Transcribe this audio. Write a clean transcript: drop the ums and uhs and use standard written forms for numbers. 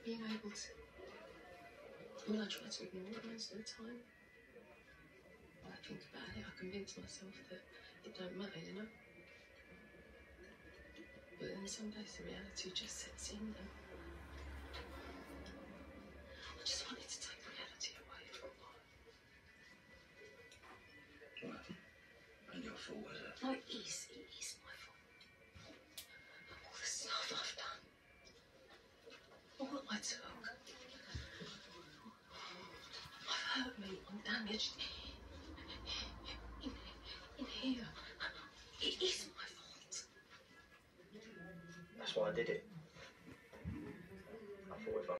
being able to. I mean, I try to ignore it most of the time. When I think about it, I convince myself that it don't matter, you know? But then some days the reality just sets in, and I just wanted to take reality away for a while. Well, and your fault, was it? No, it is my fault. All the stuff I've done. All that I took. I've hurt me, I'm damaged. In here. It is my fault. That's why I did it.